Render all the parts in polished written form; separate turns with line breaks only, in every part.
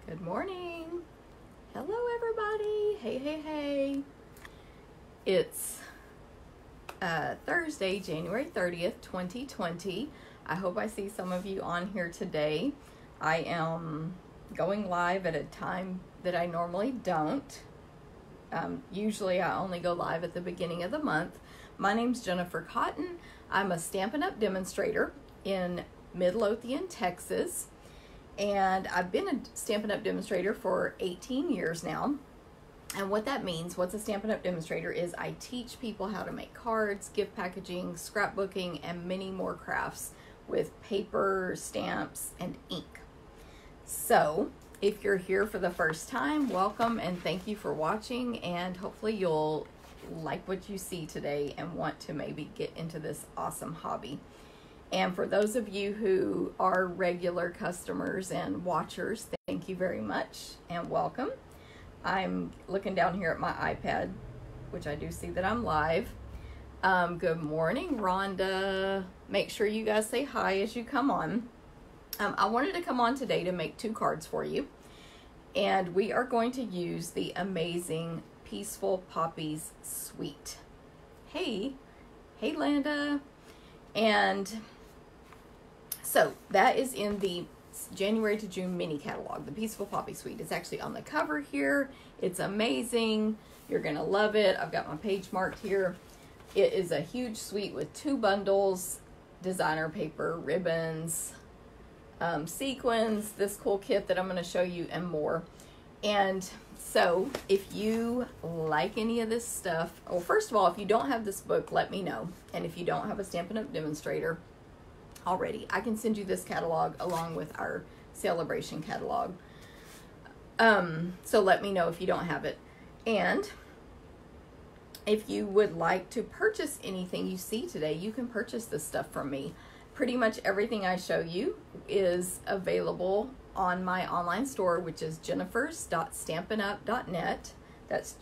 Good morning. Hello, everybody. Hey. It's Thursday, January 30th, 2020. I hope I see some of you on here today. I am going live at a time that I normally don't. Usually I only go live at the beginning of the month. My name's Jennifer Cotton. I'm a Stampin' Up! Demonstrator in Midlothian, Texas. And I've been a Stampin' Up! Demonstrator for 18 years now. And what that means, what's a Stampin' Up! Demonstrator, is I teach people how to make cards, gift packaging, scrapbooking, and many more crafts with paper, stamps, and ink. So, if you're here for the first time, welcome and thank you for watching, and hopefully you'll like what you see today and want to maybe get into this awesome hobby. And for those of you who are regular customers and watchers, thank you very much and welcome. I'm looking down here at my iPad, which I do see that I'm live. Good morning, Rhonda. Make sure you guys say hi as you come on. I wanted to come on today to make 2 cards for you. And we are going to use the amazing Peaceful Poppies Suite. Hey Landa. And so that is in the January to June mini catalog, the Peaceful Poppy Suite. It's actually on the cover here. It's amazing. You're going to love it. I've got my page marked here. It is a huge suite with 2 bundles, designer paper, ribbons, sequins, this cool kit that I'm going to show you, and more. And so if you like any of this stuff, well, first of all, if you don't have this book, let me know. And if you don't have a Stampin' Up! Demonstrator already, I can send you this catalog along with our celebration catalog. So let me know if you don't have it. And if you would like to purchase anything you see today, you can purchase this stuff from me. Pretty much everything I show you is available on my online store, which is jennifers.stampinup.net. That's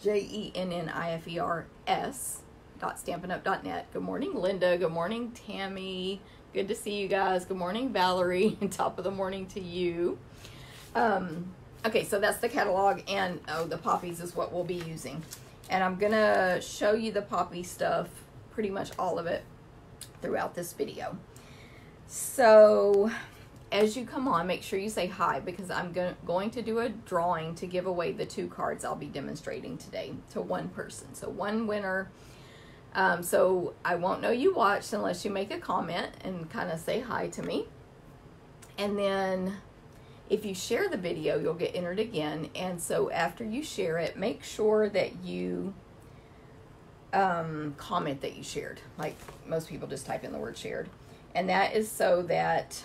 JENNIFERS.stampinup.net. Good morning, Linda. Good morning, Tammy. Good to see you guys. Good morning, Valerie. And top of the morning to you. Okay, so that's the catalog, and the poppies is what we'll be using. And I'm going to show you the poppy stuff, pretty much all of it, throughout this video. So as you come on, make sure you say hi, because I'm going to do a drawing to give away the 2 cards I'll be demonstrating today to one person. So one winner. So I won't know you watched unless you make a comment and kind of say hi to me. And then if you share the video, you'll get entered again. And so after you share it, make sure that you comment that you shared. Like most people just type in the word shared. And that is so that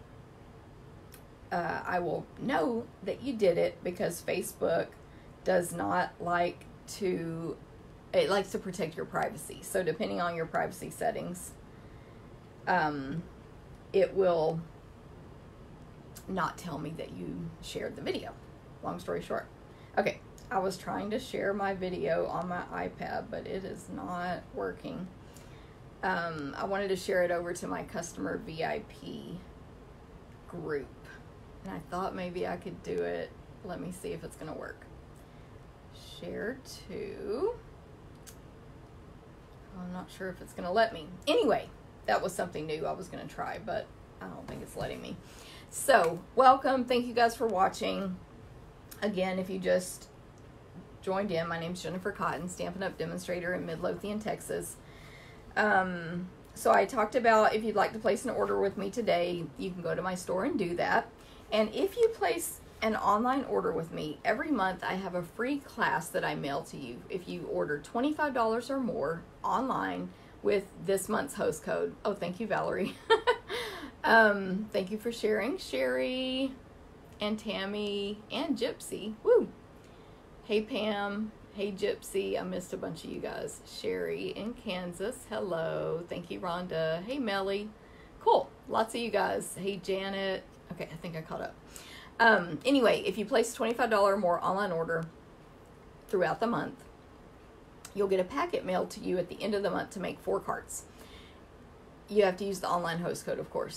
I will know that you did it, because Facebook does not like to... It likes to protect your privacy. So depending on your privacy settings, it will not tell me that you shared the video. Long story short. Okay, I was trying to share my video on my iPad, but it is not working. I wanted to share it over to my customer VIP group. And I thought maybe I could do it. Let me see if it's going to work. Share to... I'm not sure if it's going to let me. Anyway, that was something new I was going to try, but I don't think it's letting me. So, welcome. Thank you guys for watching. Again, if you just joined in, my name's Jennifer Cotton, Stampin' Up! Demonstrator in Midlothian, Texas. So I talked about if you'd like to place an order with me today, you can go to my store and do that. And if you place an online order with me, every month I have a free class that I mail to you if you order $25 or more online with this month's host code. Oh, thank you, Valerie. Thank you for sharing, Sherry and Tammy and Gypsy. Woo! Hey, Pam. Hey, Gypsy. I missed a bunch of you guys. Sherry in Kansas. Hello. Thank you, Rhonda. Hey, Melly. Cool. Lots of you guys. Hey, Janet. Okay, I think I caught up. Anyway, if you place a $25 or more online order throughout the month, you'll get a packet mailed to you at the end of the month to make 4 cards. You have to use the online host code, of course.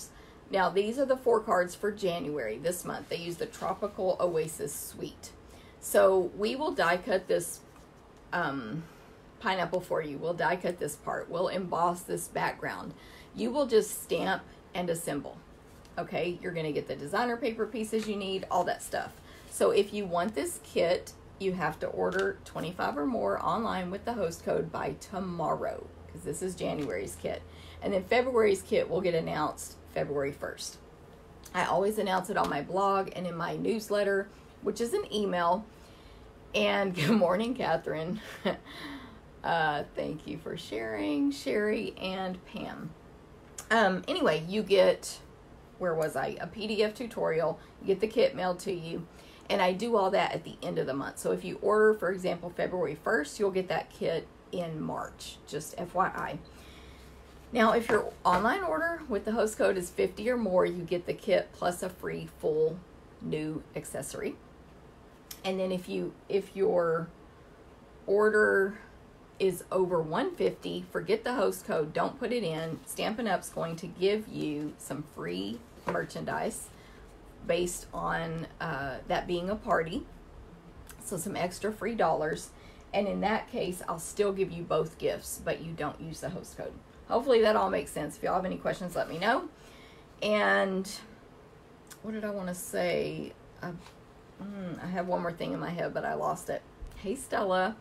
Now, these are the 4 cards for January, this month. They use the Tropical Oasis Suite. So we will die cut this pineapple for you. We'll die cut this part. We'll emboss this background. You will just stamp and assemble. Okay, you're going to get the designer paper pieces you need, all that stuff. So if you want this kit, you have to order 25 or more online with the host code by tomorrow, because this is January's kit. And then February's kit will get announced February 1st. I always announce it on my blog and in my newsletter, which is an email. And good morning, Catherine. Thank you for sharing, Sherry and Pam. Anyway, you get, where was I? A PDF tutorial. You get the kit mailed to you. And I do all that at the end of the month. So if you order, for example, February 1st, you'll get that kit in March. Just FYI. Now, if your online order with the host code is 50 or more, you get the kit plus a free full new accessory. And then if your order is over 150, forget the host code, don't put it in. Stampin' Up's going to give you some free merchandise based on that being a party. So some extra free dollars. And in that case, I'll still give you both gifts, but you don't use the host code. Hopefully that all makes sense. If y'all have any questions, let me know. And what did I want to say? I have one more thing in my head, but I lost it. Hey, Stella.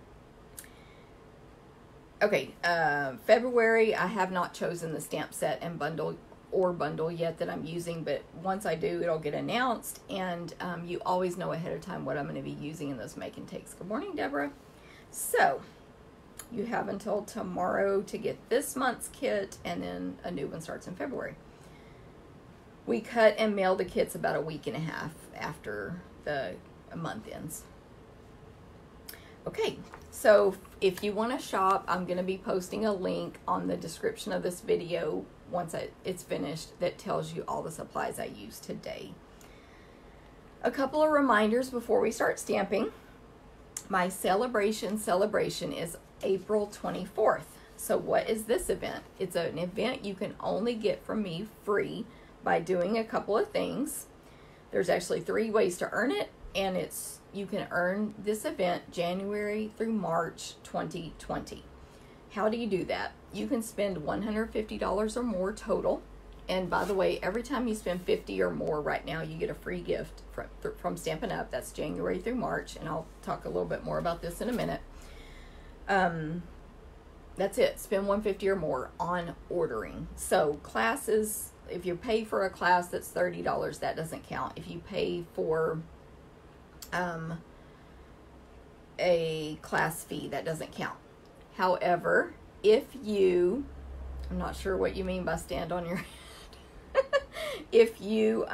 Okay, February, I have not chosen the stamp set and bundle yet that I'm using, but once I do, it'll get announced, and you always know ahead of time what I'm going to be using in those make and takes. Good morning, Deborah. So, you have until tomorrow to get this month's kit, and then a new one starts in February. We cut and mail the kits about a week and a half after the month ends. Okay, so if you want to shop, I'm going to be posting a link on the description of this video once it's finished that tells you all the supplies I used today. A couple of reminders before we start stamping. My celebration is April 24th. So what is this event? It's an event you can only get from me free by doing a couple of things. There's actually 3 ways to earn it, and you can earn this event January through March 2020. How do you do that? You can spend $150 or more total. And by the way, every time you spend $50 or more right now, you get a free gift from Stampin' Up. That's January through March, and I'll talk a little bit more about this in a minute. That's it. Spend $150 or more on ordering. So classes, if you pay for a class that's $30, that doesn't count. If you pay for a class fee, that doesn't count. However, if you, I'm not sure what you mean by stand on your head. If you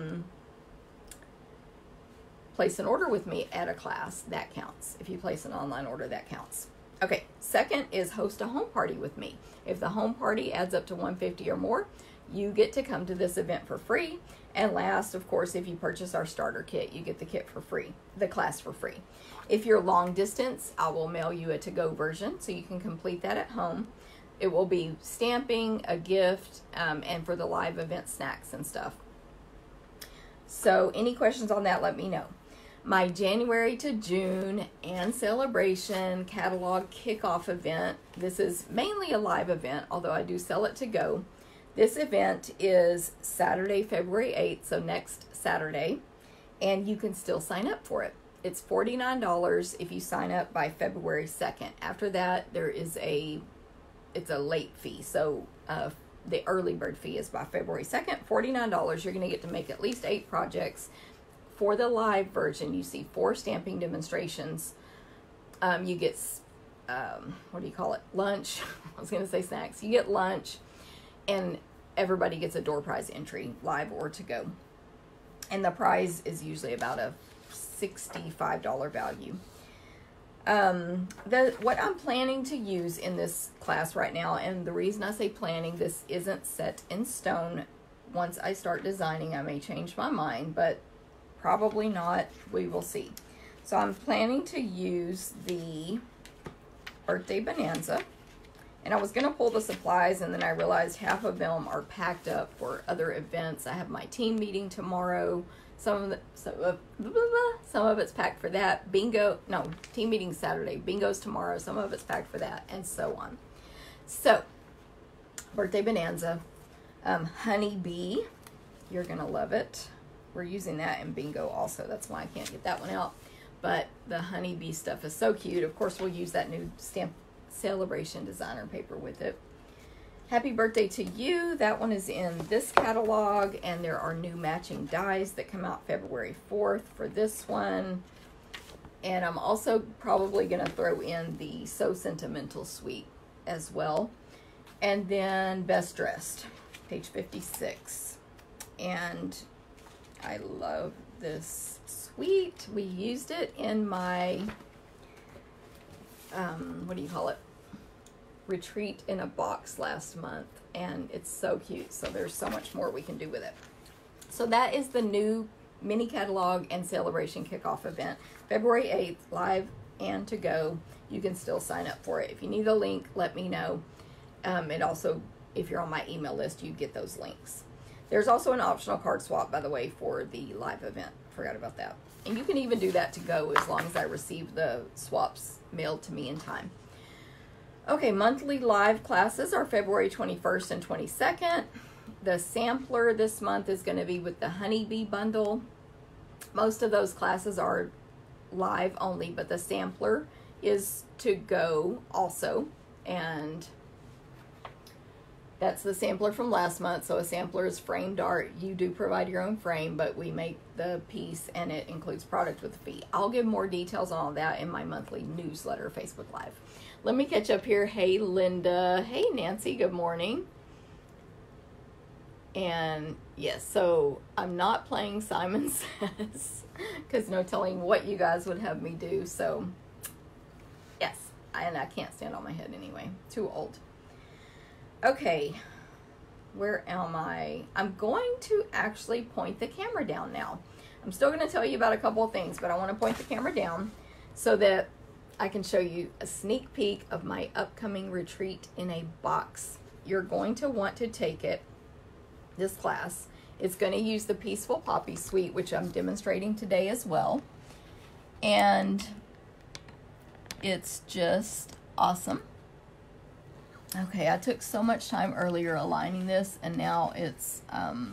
place an order with me at a class, that counts. If you place an online order, that counts. Okay, second is host a home party with me. If the home party adds up to $150 or more, you get to come to this event for free. And last, of course, if you purchase our starter kit, you get the kit for free, the class for free. If you're long distance, I will mail you a to-go version so you can complete that at home. It will be stamping, a gift, and for the live event snacks and stuff. So any questions on that, let me know. My January to June and celebration catalog kickoff event. This is mainly a live event, although I do sell it to go. This event is Saturday, February 8th, so next Saturday, and you can still sign up for it. It's $49 if you sign up by February 2nd. After that, it's a late fee, so the early bird fee is by February 2nd, $49. You're going to get to make at least 8 projects. For the live version, you see 4 stamping demonstrations. You get, what do you call it? Lunch. I was going to say snacks. You get lunch, and everybody gets a door prize entry, live or to go. And the prize is usually about a $65 value. What I'm planning to use in this class right now, and the reason I say planning, this isn't set in stone. Once I start designing, I may change my mind, but probably not. We will see. So I'm planning to use the Birthday Bonanza, And I was going to pull the supplies, and then I realized half of them are packed up for other events. I have my team meeting tomorrow. Some of it's packed for that. Team meeting Saturday. Bingo's tomorrow. Some of it's packed for that, and so on. So, birthday bonanza. Honey Bee. You're going to love it. We're using that in bingo also. That's why I can't get that one out. But the Honey Bee stuff is so cute. Of course, we'll use that new stamp celebration designer paper with it. Happy birthday to you. That one is in this catalog, and there are new matching dies that come out February 4th for this one. And I'm also probably going to throw in the So Sentimental suite as well. And then Best Dressed, page 56. And I love this suite. We used it in my retreat in a box last month, and it's so cute. So there's so much more we can do with it. So that is the new mini catalog and celebration kickoff event, February 8th, live and to go. You can still sign up for it. If you need a link, let me know. And also, if you're on my email list, you get those links. There's also an optional card swap, by the way, for the live event. Forgot about that. And you can even do that to go as long as I receive the swaps mailed to me in time. Okay, monthly live classes are February 21st and 22nd. The sampler this month is going to be with the Honey Bee bundle. Most of those classes are live only, but the sampler is to go also. And that's the sampler from last month. So a sampler is framed art. You do provide your own frame, but we make the piece, and it includes product with a fee. I'll give more details on all that in my monthly newsletter, Facebook Live. Let me catch up here. Hey, Linda. Hey, Nancy. Good morning. And yes, so I'm not playing Simon Says because no telling what you guys would have me do. So yes, and I can't stand on my head anyway. Too old. Okay, where am I? I'm going to actually point the camera down now. I'm still going to tell you about a couple of things, but I want to point the camera down so that I can show you a sneak peek of my upcoming retreat in a box. You're going to want to take it, this class. It's going to use the Peaceful Poppy Suite, which I'm demonstrating today as well. And it's just awesome. Okay, I took so much time earlier aligning this, and now it's,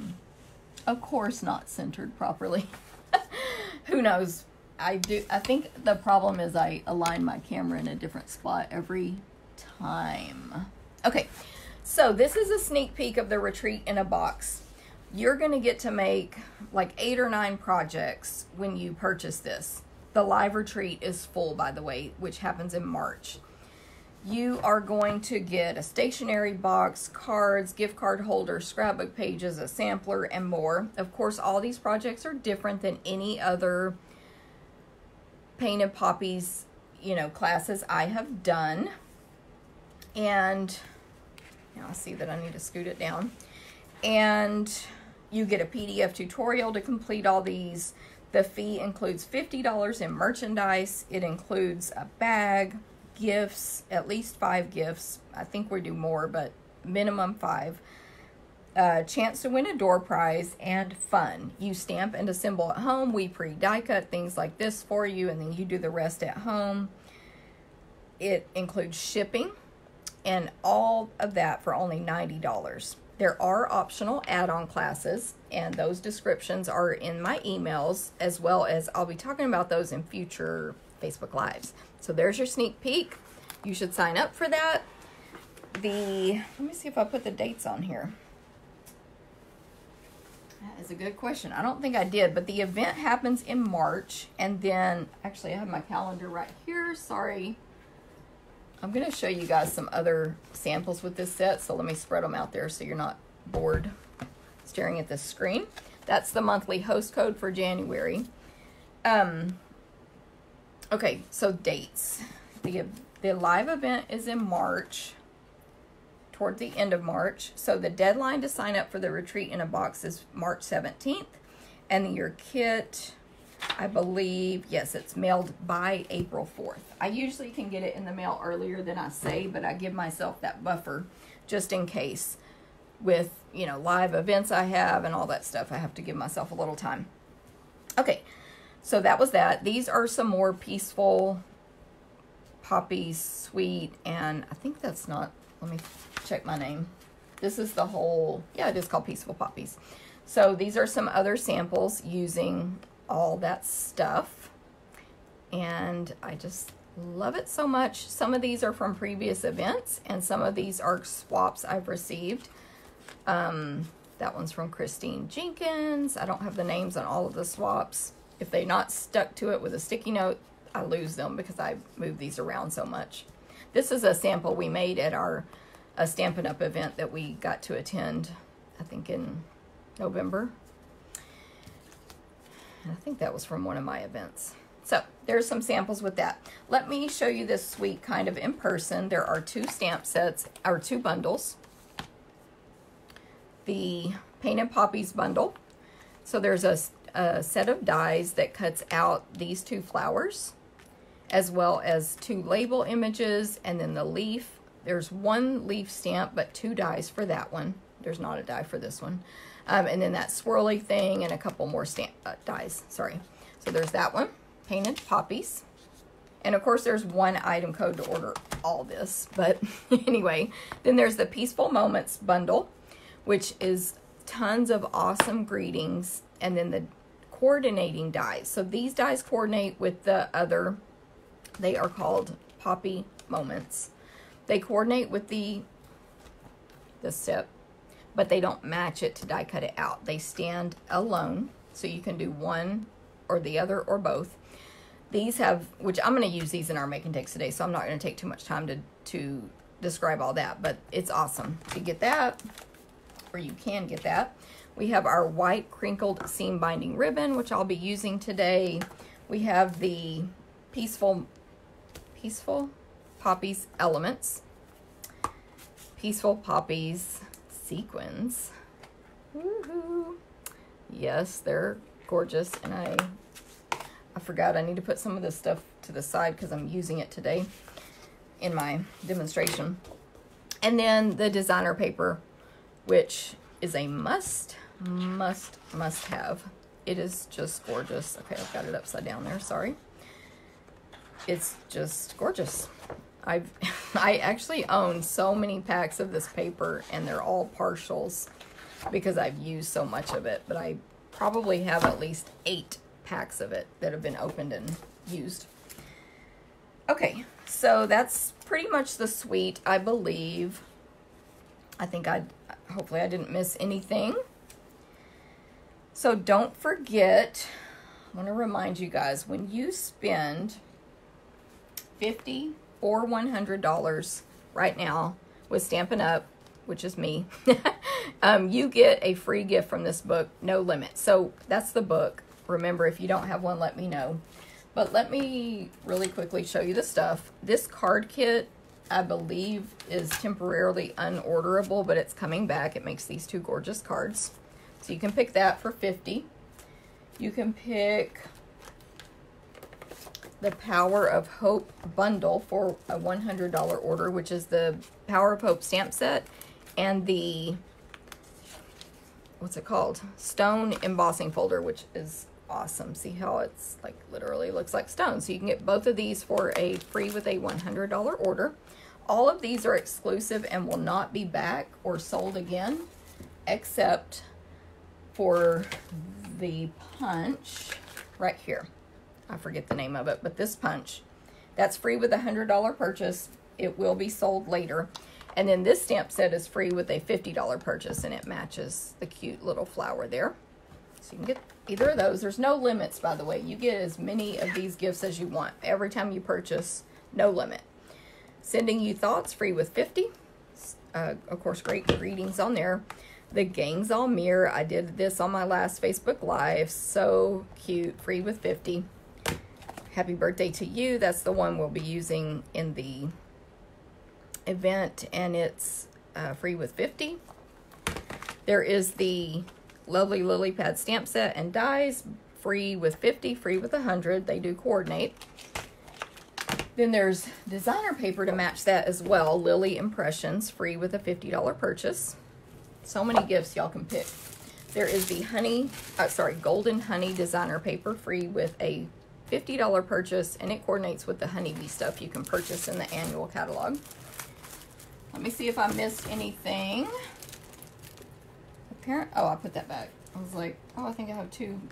of course, not centered properly. Who knows? I think the problem is I align my camera in a different spot every time. Okay, so this is a sneak peek of the retreat in a box. You're going to get to make like 8 or 9 projects when you purchase this. The live retreat is full, by the way, which happens in March. You are going to get a stationery box, cards, gift card holder, scrapbook pages, a sampler, and more. Of course, all these projects are different than any other Painted Poppies, classes I have done. And now I see that I need to scoot it down. And you get a PDF tutorial to complete all these. The fee includes $50 in merchandise. It includes a bag, gifts, at least 5 gifts. I think we do more, but minimum 5. Chance to win a door prize, and fun. You stamp and assemble at home. We pre-die cut things like this for you, and then you do the rest at home. It includes shipping and all of that for only $90. There are optional add-on classes, and those descriptions are in my emails, as well as I'll be talking about those in future Facebook Lives. So there's your sneak peek. You should sign up for that. Let me see if I put the dates on here. That is a good question. I don't think I did, but the event happens in March, and then, actually I have my calendar right here. Sorry. I'm going to show you guys some other samples with this set, so let me spread them out there so you're not bored staring at this screen. That's the monthly host code for January. Okay, so dates. The live event is in March, toward the end of March. So the deadline to sign up for the retreat in a box is March 17th. And your kit, I believe, yes, it's mailed by April 4th. I usually can get it in the mail earlier than I say, but I give myself that buffer just in case with, you know, live events I have and all that stuff. I have to give myself a little time. Okay, so that was that. These are some more Peaceful Poppies Sweet, and I think that's not, let me check my name. This is the whole, yeah, it is called Peaceful Poppies. So these are some other samples using all that stuff, and I just love it so much. Some of these are from previous events, and some of these are swaps I've received. That one's from Christine Jenkins. I don't have the names on all of the swaps. If they're not stuck to it with a sticky note, I lose them because I move these around so much. This is a sample we made at our Stampin' Up! Event that we got to attend, I think in November. And I think that was from one of my events. So there's some samples with that. Let me show you this suite kind of in person. There are 2 stamp sets, or 2 bundles. The Painted Poppies bundle. So there's a set of dies that cuts out these 2 flowers, as well as 2 label images, and then the leaf. There's 1 leaf stamp, but 2 dies for that one. There's not a die for this one. And then that swirly thing and a couple more stamp dies. Sorry. So there's that one, Painted Poppies. And of course there's 1 item code to order all this. But anyway, then there's the Peaceful Moments bundle, which is tons of awesome greetings. And then the coordinating dies. So these dies coordinate with the other. They are called Poppy Moments. They coordinate with the SIP, but they don't match it to die cut it out. They stand alone, so you can do one or the other or both. These have, which I'm going to use these in our Make and Takes today, so I'm not going to take too much time to describe all that, but it's awesome. To get that, or you can get that, we have our white crinkled seam binding ribbon, which I'll be using today. We have the Peaceful Poppies Elements, Peaceful Poppies Sequins. Woohoo! Yes, they're gorgeous, and I forgot I need to put some of this stuff to the side because I'm using it today in my demonstration. And then the designer paper, which is a must have. It is just gorgeous. Okay, I've got it upside down there, sorry. It's just gorgeous. I actually own so many packs of this paper, and they're all partials because I've used so much of it, but I probably have at least 8 packs of it that have been opened and used. Okay, so that's pretty much the suite, I believe. Hopefully I didn't miss anything. So don't forget, I want to remind you guys, when you spend $50 or $100 right now with Stampin' Up!, which is me, you get a free gift from this book, No Limit. So that's the book. Remember, if you don't have one, let me know. But let me really quickly show you the stuff. This card kit, I believe, is temporarily unorderable, but it's coming back. It makes these 2 gorgeous cards. So you can pick that for $50. You can pick the Power of Hope bundle for a $100 order, which is the Power of Hope stamp set and the, what's it called? Stone embossing folder, which is awesome. See how it's like literally looks like stone. So you can get both of these for a free with a $100 order. All of these are exclusive and will not be back or sold again, except for the punch right here. I forget the name of it, but this punch, that's free with a $100 purchase. It will be sold later. And then this stamp set is free with a $50 purchase, and it matches the cute little flower there. So you can get either of those. There's no limits, by the way. You get as many of these gifts as you want every time you purchase. No limit. Sending You Thoughts, free with $50. Of course, great greetings on there. The Gangs All Mirror. I did this on my last Facebook Live. So cute. Free with $50. Happy Birthday to You. That's the one we'll be using in the event, and it's free with $50. There is the lovely lily pad stamp set and dies, free with 50, free with 100. They do coordinate. Then there's designer paper to match that as well. Lily Impressions, free with a $50 purchase. So many gifts y'all can pick. There is the Golden Honey designer paper, free with a $50 purchase, and it coordinates with the honeybee stuff you can purchase in the annual catalog. Let me see if I missed anything. Oh, I put that back. I was like, oh, I think I have two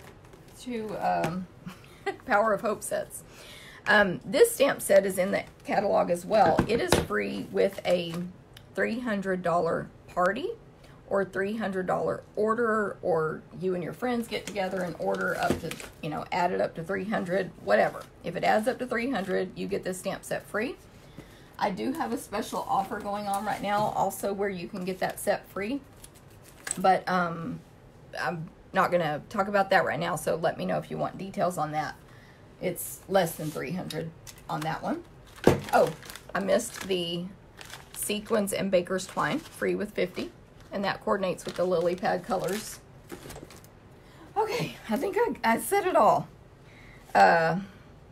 Power of Hope sets. This stamp set is in the catalog as well. It is free with a $300 party or $300 order, or you and your friends get together and order up to, add it up to 300, whatever. If it adds up to 300, you get this stamp set free. I do have a special offer going on right now also where you can get that set free, but I'm not going to talk about that right now, so let me know if you want details on that. It's less than 300 on that one. Oh, I missed the Sequins and Baker's Twine, free with 50. And that coordinates with the lily pad colors. Okay, I think I said it all. Let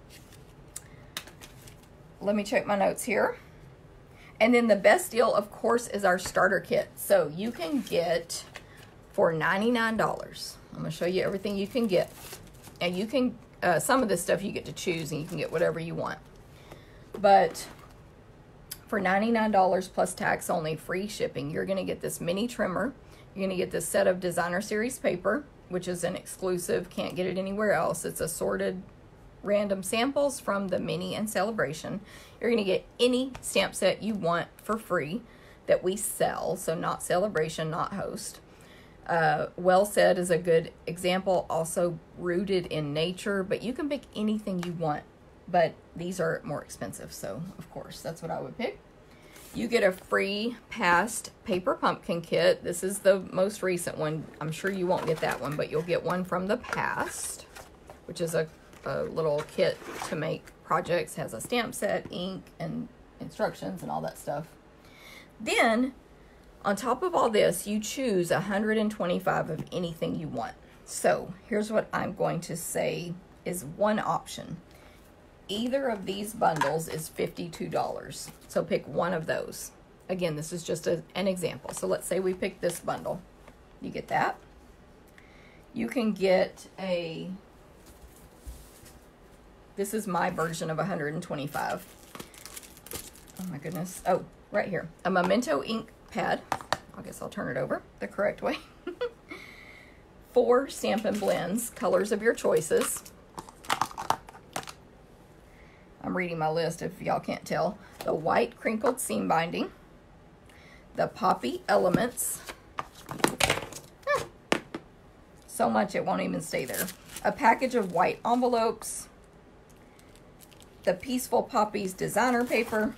me check my notes here. And then the best deal, of course, is our starter kit. So you can get for $99. I'm going to show you everything you can get. And you can, some of this stuff you get to choose and you can get whatever you want. But for $99 plus tax only, free shipping, you're going to get this mini trimmer. You're going to get this set of designer series paper, which is an exclusive, can't get it anywhere else. It's assorted random samples from the mini and celebration. You're going to get any stamp set you want for free that we sell, so not celebration, not host. Well Said is a good example, also rooted in nature, but you can pick anything you want. But these are more expensive, so of course, that's what I would pick. You get a free Past paper pumpkin kit. This is the most recent one. I'm sure you won't get that one, but you'll get one from the Past, which is a little kit to make projects. Has a stamp set, ink, and instructions, and all that stuff. Then, on top of all this, you choose 125 of anything you want. So, here's what I'm going to say is one option. Either of these bundles is $52. So pick one of those. Again, this is just an example. So let's say we pick this bundle. You get that. You can get this is my version of 125. Oh my goodness. Oh, right here. A Memento ink pad. I guess I'll turn it over the correct way. 4 Stampin' Blends, colors of your choices. I'm reading my list if y'all can't tell. The white crinkled seam binding. The Poppy Elements. So much it won't even stay there. A package of white envelopes. The Peaceful Poppies designer paper.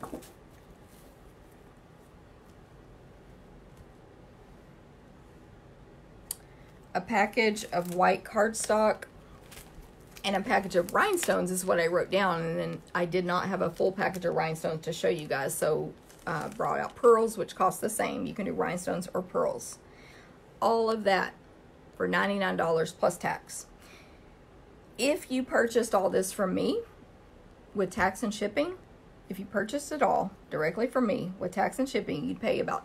A package of white cardstock. And a package of rhinestones is what I wrote down, and then I did not have a full package of rhinestones to show you guys, so I brought out pearls, which cost the same. You can do rhinestones or pearls. All of that for $99 plus tax. If you purchased all this from me with tax and shipping, if you purchased it all directly from me with tax and shipping, you'd pay about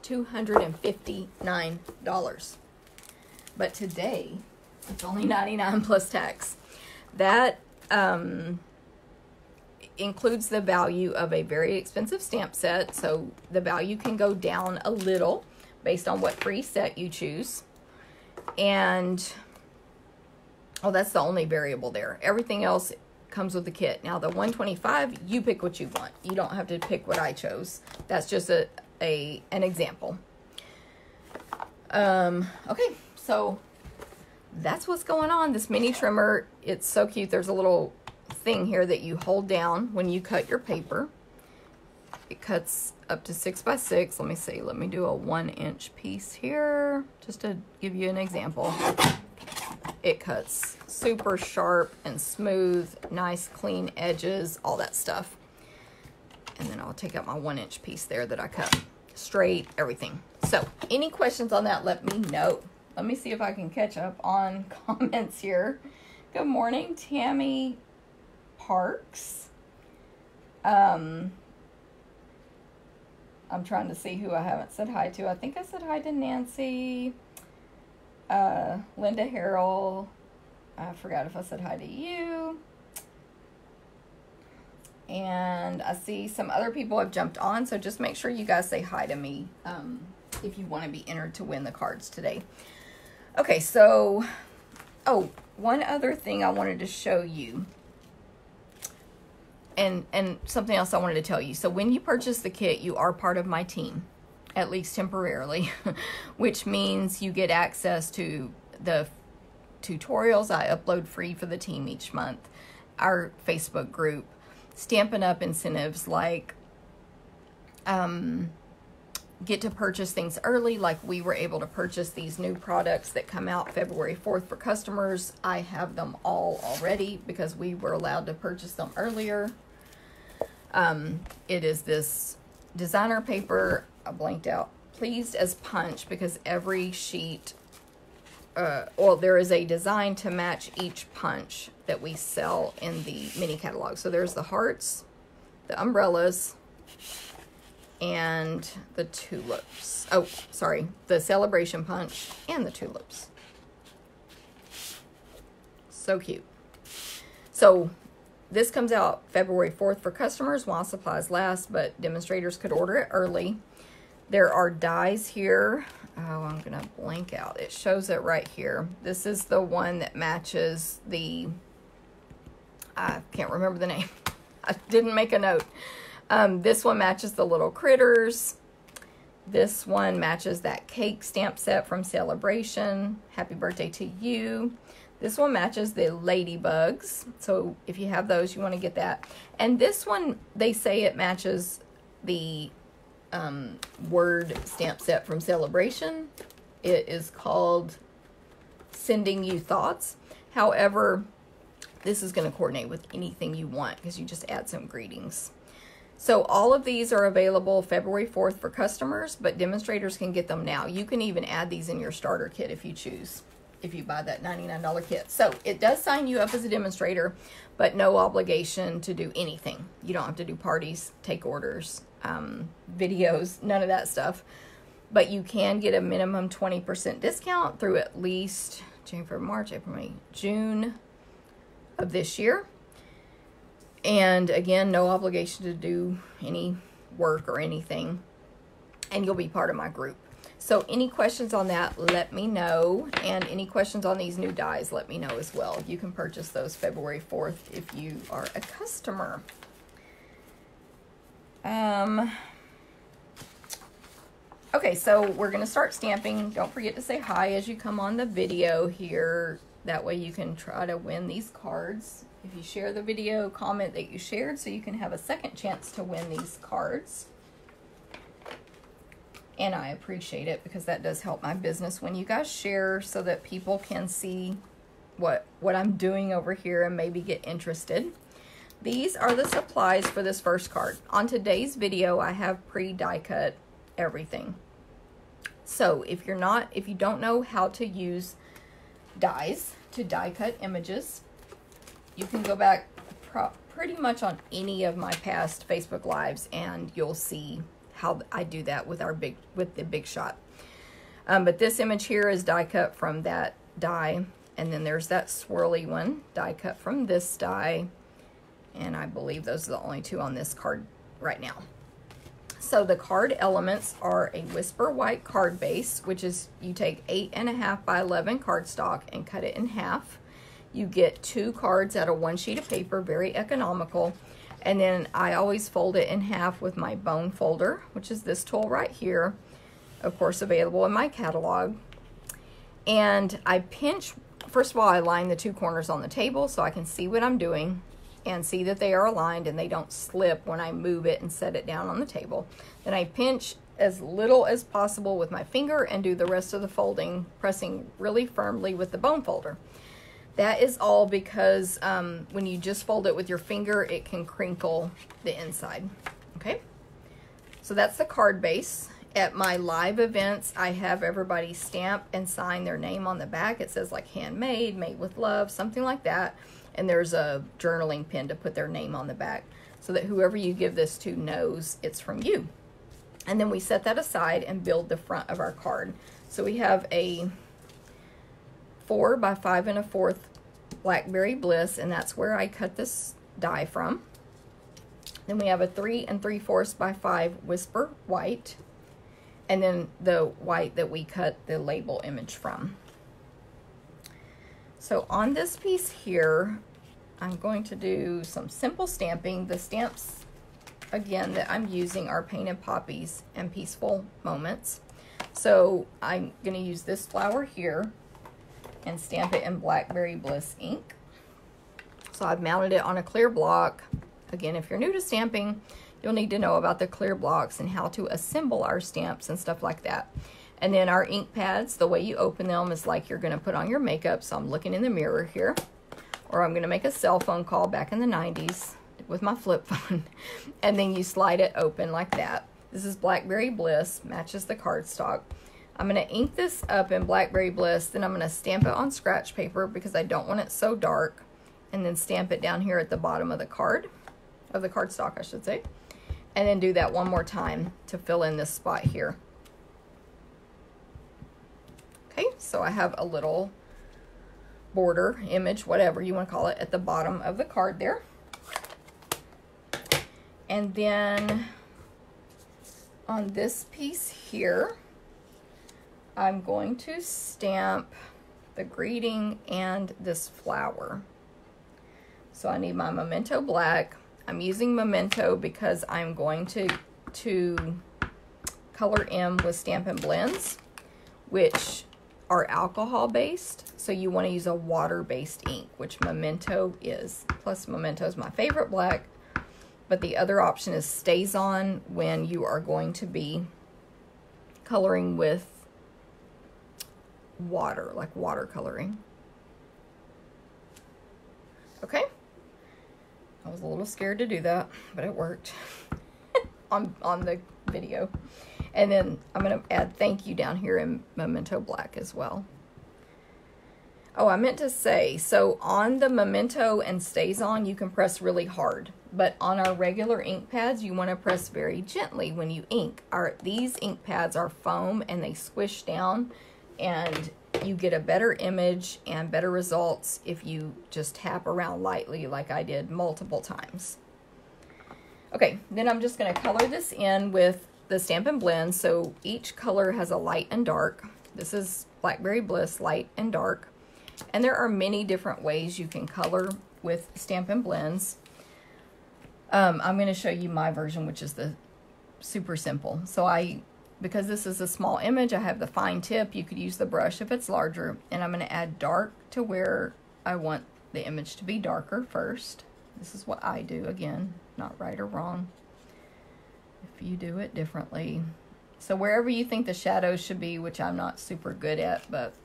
$259. But today, it's only $99 plus tax. That includes the value of a very expensive stamp set, so the value can go down a little based on what free set you choose. And, oh, that's the only variable there. Everything else comes with the kit. Now, the 125, you pick what you want. You don't have to pick what I chose. That's just an example. Okay, so that's what's going on. This mini trimmer, it's so cute. There's a little thing here that you hold down when you cut your paper. It cuts up to 6 by 6. Let me see. Let me do a 1-inch piece here just to give you an example. It cuts super sharp and smooth, nice clean edges, all that stuff. And then I'll take out my 1-inch piece there that I cut. Straight, everything. So, any questions on that, let me know. Let me see if I can catch up on comments here, Good morning, Tammy Parks. I'm trying to see who I haven't said hi to. I think I said hi to Nancy, Linda Harrell. I forgot if I said hi to you. And I see some other people have jumped on, so just make sure you guys say hi to me if you want to be entered to win the cards today. Okay, so, one other thing I wanted to show you. And something else I wanted to tell you. So when you purchase the kit, you are part of my team, at least temporarily, which means you get access to the tutorials I upload free for the team each month, our Facebook group, Stampin' Up! Incentives like get to purchase things early, like we were able to purchase these new products that come out February 4th for customers. I have them all already because we were allowed to purchase them earlier. It is this designer paper, I blanked out, Pleased as Punch, because every sheet, there is a design to match each punch that we sell in the mini catalog. So there's the hearts, the umbrellas, and the tulips. Oh, sorry, the celebration punch and the tulips. So cute. So this comes out February 4th for customers while supplies last, but demonstrators could order it early. There are dies here. Oh, I'm going to blank out. It shows it right here. This is the one that matches the, I can't remember the name. I didn't make a note. This one matches the little critters. This one matches that cake stamp set from Celebration. Happy birthday to you. This one matches the ladybugs. So if you have those, you want to get that. And this one, they say it matches the word stamp set from Celebration. It is called Sending You Thoughts. However, this is going to coordinate with anything you want because you just add some greetings. So all of these are available February 4th for customers, but demonstrators can get them now. You can even add these in your starter kit if you choose, if you buy that $99 kit. So it does sign you up as a demonstrator, but no obligation to do anything. You don't have to do parties, take orders, videos, none of that stuff. But you can get a minimum 20% discount through at least January, March, April, May, June of this year. And again, no obligation to do any work or anything. And you'll be part of my group. So any questions on that, let me know. And any questions on these new dies, let me know as well. You can purchase those February 4th if you are a customer. Okay, so we're going to start stamping. Don't forget to say hi as you come on the video here. That way you can try to win these cards. If you share the video, comment that you shared so you can have a second chance to win these cards. And I appreciate it because that does help my business when you guys share so that people can see what I'm doing over here and maybe get interested. These are the supplies for this first card. On today's video, I have pre-die cut everything. So if you don't know how to use dies to die cut images, you can go back pretty much on any of my past Facebook Lives and you'll see how I do that with the Big Shot. But this image here is die cut from that die, and then there's that swirly one, die cut from this die, and I believe those are the only two on this card right now. So the card elements are a Whisper White card base, which is you take 8.5 by 11 cardstock and cut it in half. You get 2 cards out of 1 sheet of paper, very economical. And then I always fold it in half with my bone folder, which is this tool right here, of course available in my catalog. And I pinch, first of all, I line the 2 corners on the table so I can see what I'm doing and see that they are aligned and they don't slip when I move it and set it down on the table. Then I pinch as little as possible with my finger and do the rest of the folding, pressing really firmly with the bone folder. That is all because when you just fold it with your finger, it can crinkle the inside. Okay, so that's the card base. At my live events, I have everybody stamp and sign their name on the back. It says like handmade, made with love, something like that. And there's a journaling pen to put their name on the back so that whoever you give this to knows it's from you. And then we set that aside and build the front of our card. So we have a 4 by 5 1/4 Blackberry Bliss, and that's where I cut this die from. Then we have a 3 3/4 by 5 Whisper White, and then the white that we cut the label image from. So on this piece here, I'm going to do some simple stamping. The stamps, again, that I'm using are Painted Poppies and Peaceful Moments. So I'm going to use this flower here and stamp it in Blackberry Bliss ink. So I've mounted it on a clear block. Again, if you're new to stamping, you'll need to know about the clear blocks and how to assemble our stamps and stuff like that. And then our ink pads, the way you open them is like you're going to put on your makeup. So I'm looking in the mirror here, or I'm going to make a cell phone call back in the 90s with my flip phone. And then you slide it open like that. This is Blackberry Bliss, matches the cardstock. I'm going to ink this up in Blackberry Bliss, then I'm going to stamp it on scratch paper because I don't want it so dark, and then stamp it down here at the bottom of the card, of the cardstock, I should say. And then do that one more time to fill in this spot here. Okay, so I have a little border, image, whatever you want to call it, at the bottom of the card there. And then on this piece here, I'm going to stamp the greeting and this flower. So I need my Memento Black. I'm using Memento because I'm going to color in with Stampin' Blends, which are alcohol based. So you want to use a water based ink, which Memento is. Plus Memento is my favorite black, but the other option is StazOn when you are going to be coloring with water, like watercoloring. Okay. I was a little scared to do that, but it worked on the video. And then I'm going to add thank you down here in Memento Black as well. Oh, I meant to say, so on the Memento and StazOn, you can press really hard. But on our regular ink pads, you want to press very gently when you ink. These ink pads are foam and they squish down, and you get a better image and better results if you just tap around lightly like I did multiple times. Okay, then I'm just going to color this in with the Stampin' Blend. So each color has a light and dark. This is Blackberry Bliss, light and dark. And there are many different ways you can color with Stampin' Blends. I'm going to show you my version, which is the super simple. So because this is a small image, I have the fine tip. You could use the brush if it's larger. And I'm going to add dark to where I want the image to be darker first. This is what I do, again, not right or wrong. If you do it differently. So wherever you think the shadows should be, which I'm not super good at, but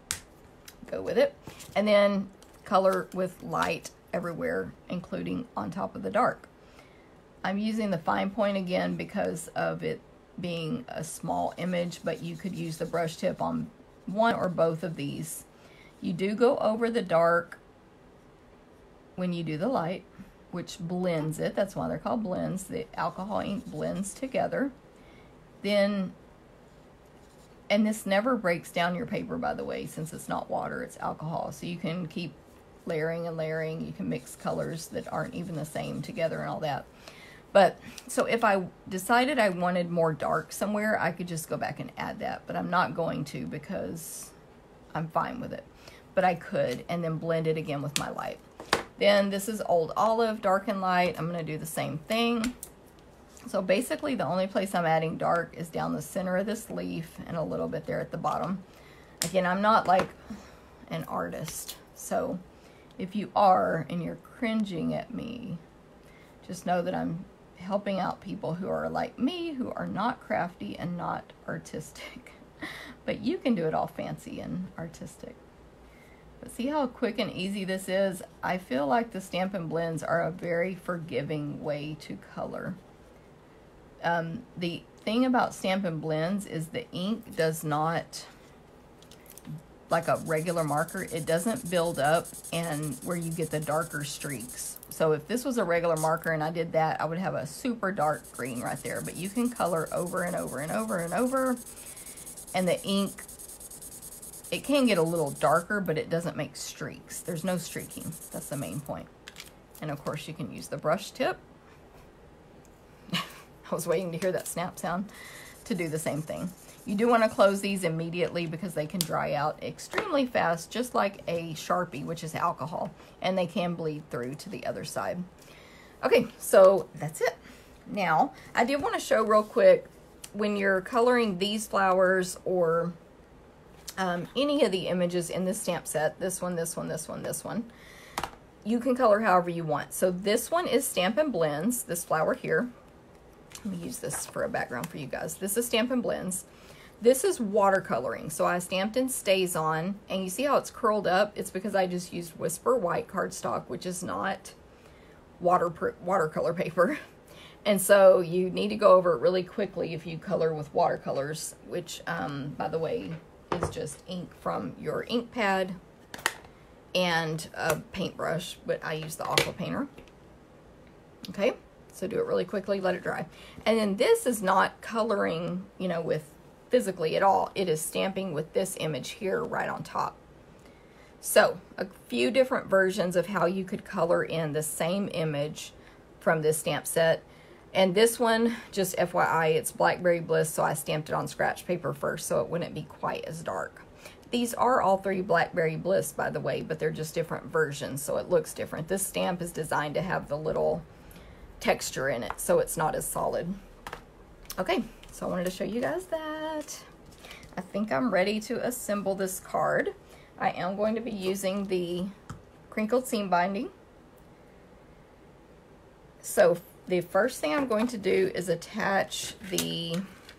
go with it. And then color with light everywhere, including on top of the dark. I'm using the fine point again because of it being a small image, but you could use the brush tip on one or both of these. You do go over the dark when you do the light, which blends it. That's why they're called blends. The alcohol ink blends together. Then, and this never breaks down your paper, by the way, since it's not water, it's alcohol. So you can keep layering and layering. You can mix colors that aren't even the same together and all that. But, so if I decided I wanted more dark somewhere, I could just go back and add that. But I'm not going to because I'm fine with it. But I could, and then blend it again with my light. Then this is Old Olive, dark and light. I'm going to do the same thing. So basically the only place I'm adding dark is down the center of this leaf and a little bit there at the bottom. Again, I'm not like an artist. So if you are and you're cringing at me, just know that I'm helping out people who are like me, who are not crafty and not artistic. But you can do it all fancy and artistic. But see how quick and easy this is? I feel like the Stampin' Blends are a very forgiving way to color. The thing about Stampin' Blends is the ink does not, like a regular marker, it doesn't build up and where you get the darker streaks. So if this was a regular marker and I did that, I would have a super dark green right there. But you can color over and over and over and over, and the ink, it can get a little darker, but it doesn't make streaks. There's no streaking. That's the main point. And of course you can use the brush tip. I was waiting to hear that snap sound to do the same thing. You do want to close these immediately because they can dry out extremely fast, just like a Sharpie, which is alcohol, and they can bleed through to the other side. Okay, so that's it. Now, I did want to show real quick, when you're coloring these flowers or any of the images in this stamp set, this one, this one, this one, this one, you can color however you want. So this one is Stampin' Blends, this flower here. Let me use this for a background for you guys. This is Stampin' Blends. This is watercoloring. So I stamped in StazOn, and you see how it's curled up? It's because I just used Whisper White cardstock, which is not watercolor paper. And so you need to go over it really quickly if you color with watercolors, which, by the way, is just ink from your ink pad and a paintbrush, but I use the Aqua Painter. Okay, so do it really quickly, let it dry. And then this is not coloring, you know, with physically at all. It is stamping with this image here right on top. So a few different versions of how you could color in the same image from this stamp set. And this one, just FYI, it's Blackberry Bliss, so I stamped it on scratch paper first so it wouldn't be quite as dark. These are all three Blackberry Bliss, by the way, but they're just different versions, so it looks different. This stamp is designed to have the little texture in it, so it's not as solid. Okay, so I wanted to show you guys that. I think I'm ready to assemble this card. I am going to be using the crinkled seam binding. So the first thing I'm going to do is attach the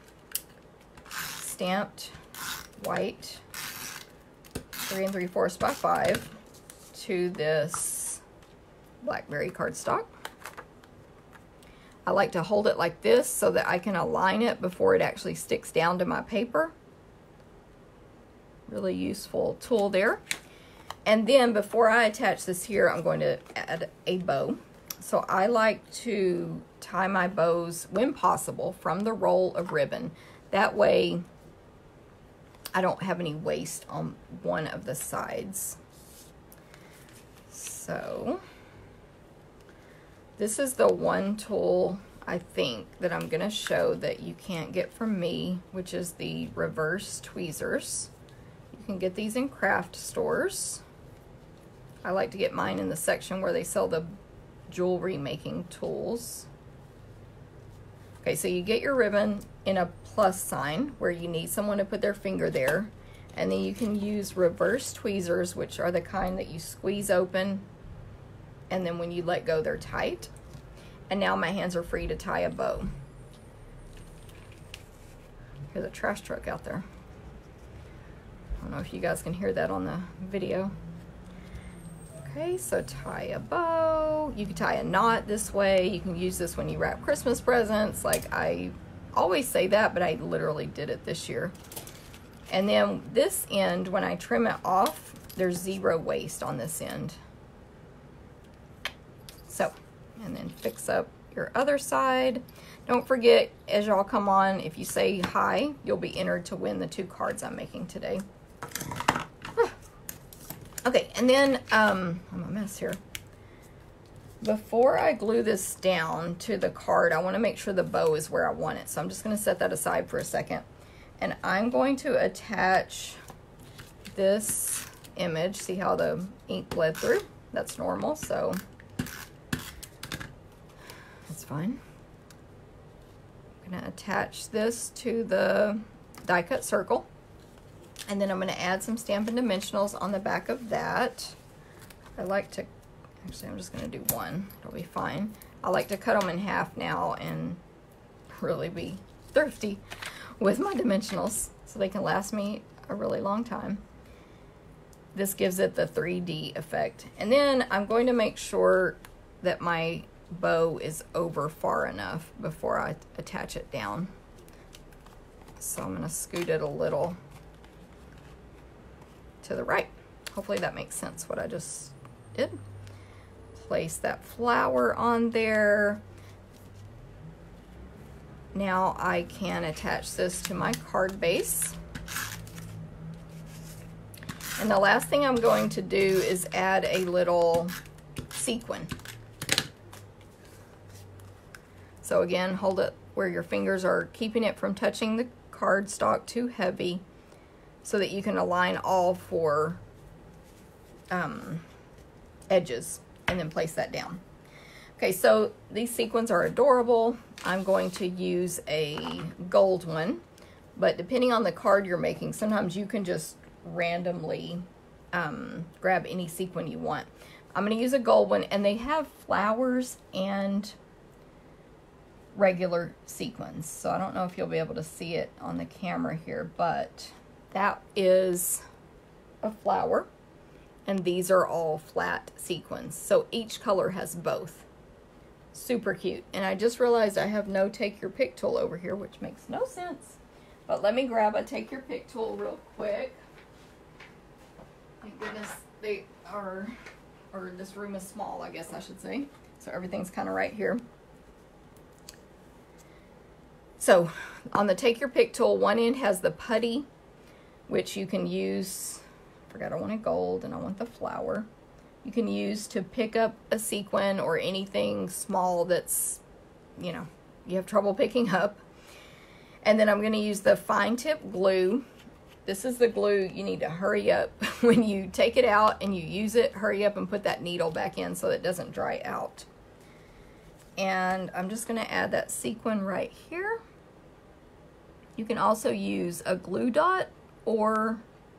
stamped white 3 3/4 by 5 to this Blackberry cardstock. I like to hold it like this so that I can align it before it actually sticks down to my paper. Really useful tool there. And then before I attach this here, I'm going to add a bow. So I like to tie my bows, when possible, from the roll of ribbon. That way I don't have any waste on one of the sides. So this is the one tool, I think, that I'm going to show that you can't get from me, which is the reverse tweezers. You can get these in craft stores. I like to get mine in the section where they sell the jewelry making tools. Okay, so you get your ribbon in a plus sign where you need someone to put their finger there, and then you can use reverse tweezers, which are the kind that you squeeze open, and then when you let go, they're tight. And now my hands are free to tie a bow. There's a trash truck out there. I don't know if you guys can hear that on the video. Okay, so tie a bow. You can tie a knot this way. You can use this when you wrap Christmas presents. Like, I always say that, but I literally did it this year. And then this end, when I trim it off, there's zero waste on this end. So, and then fix up your other side. Don't forget, as y'all come on, if you say hi, you'll be entered to win the 2 cards I'm making today. Okay, and then, I'm a mess here. Before I glue this down to the card, I want to make sure the bow is where I want it. So I'm just going to set that aside for a second. And I'm going to attach this image. See how the ink bled through? That's normal, so that's fine. I'm going to attach this to the die cut circle. And then I'm going to add some Stampin' Dimensionals on the back of that. I like to, actually I'm just going to do one. It'll be fine. I like to cut them in half now and really be thrifty with my dimensionals so they can last me a really long time. This gives it the 3D effect. And then I'm going to make sure that my bow is over far enough before I attach it down. So I'm going to scoot it a little to the right. Hopefully that makes sense what I just did. Place that flower on there. Now I can attach this to my card base. And the last thing I'm going to do is add a little sequin. So again, hold it where your fingers are keeping it from touching the cardstock too heavy so that you can align all four edges and then place that down. Okay, so these sequins are adorable. I'm going to use a gold one, but depending on the card you're making, sometimes you can just randomly grab any sequin you want. I'm going to use a gold one, and they have flowers and regular sequins. So I don't know if you'll be able to see it on the camera here, but that is a flower, and these are all flat sequins. So each color has both. Super cute. And I just realized I have no take your pick tool over here, which makes no sense. But let me grab a take your pick tool real quick. Thank goodness they are, or this room is small, I guess I should say. So everything's kind of right here. So on the take your pick tool, one end has the putty, which you can use, I forgot I wanted gold and I want the flower. You can use to pick up a sequin or anything small that's, you know, you have trouble picking up. And then I'm going to use the fine tip glue. This is the glue you need to hurry up. When you take it out and you use it, hurry up and put that needle back in so it doesn't dry out. And I'm just going to add that sequin right here. You can also use a glue dot or